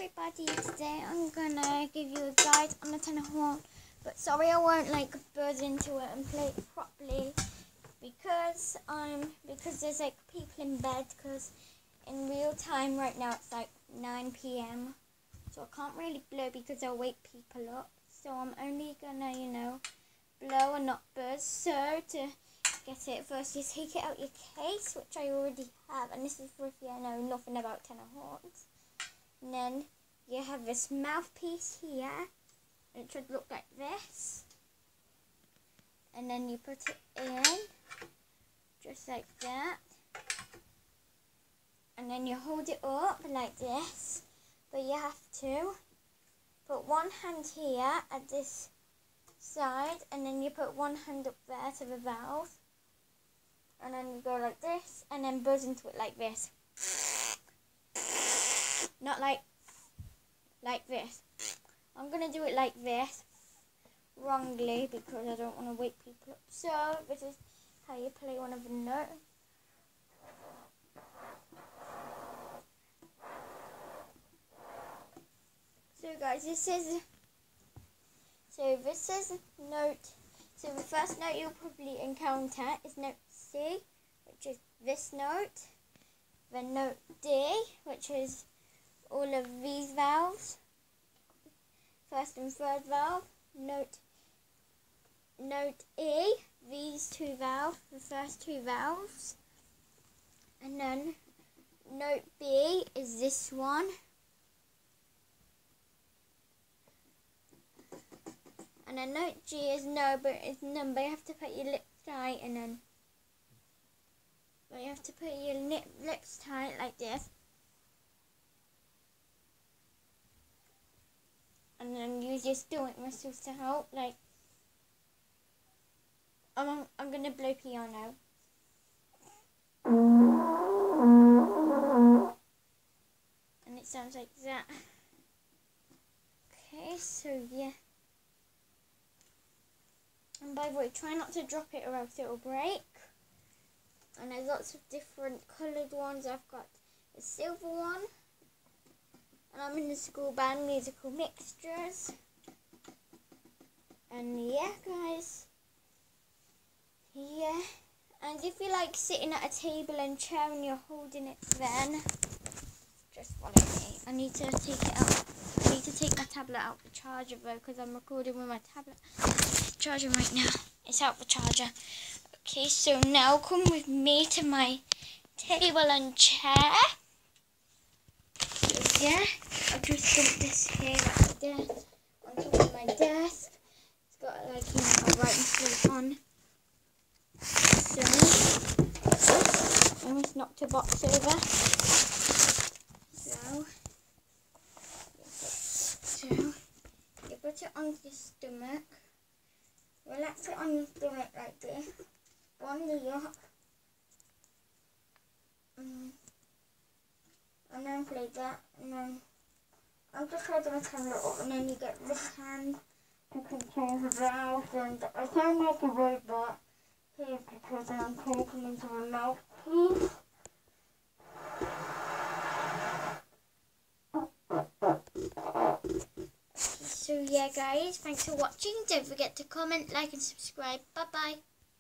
everybody, today I'm gonna give you a guide on the tenor horn, but sorry I won't like buzz into it and play it properly because there's like people in bed, because in real time right now it's like 9 p.m. so I can't really blow because I'll wake people up, so I'm only gonna blow and not buzz. So to get it, first you take it out your case, which I already have, and this is for if you know nothing about tenor horns. And then you have this mouthpiece here, it should look like this, and then you put it in just like that, and then you hold it up like this, but you have to put one hand here at this side, and then you put one hand up there to the valve, and then you go like this, and then buzz into it like this. Not like this. I'm going to do it like this, wrongly, because I don't want to wake people up. So, this is how you play one of the notes. So guys, this is note. So the first note you'll probably encounter is note C, which is this note. Then note D, which is all of these valves, first and third valve. Note E, these two valves, the first two valves. And then note B is this one. And then note G is no, but it's none, but you have to put your lips tight, and then you have to put your lips tight like this. And then use your stomach muscles to help, like, I'm going to blow piano. And it sounds like that. Okay, so yeah. And by the way, try not to drop it or else it will break. And there's lots of different coloured ones. I've got a silver one. And I'm in the school band, Musical Mixtures. And yeah, guys. Yeah. And if you like sitting at a table and chair and you're holding it, then just follow me. I need to take it out. I need to take my tablet out the charger though, because I'm recording with my tablet. It's charging right now. It's out the charger. Okay, so now come with me to my table and chair. So yeah, I'll just dump this here at the desk, on top of my desk. It's got like a writing slate on. So I almost knocked a box over. So you put it on your stomach. Relax it on your stomach like this. On the up. And then play that. And then I'm just holding my camera up, and then you get this hand to control the valve. And I sound like a robot here because I'm talking into my mouthpiece. So yeah guys, thanks for watching. Don't forget to comment, like and subscribe. Bye bye.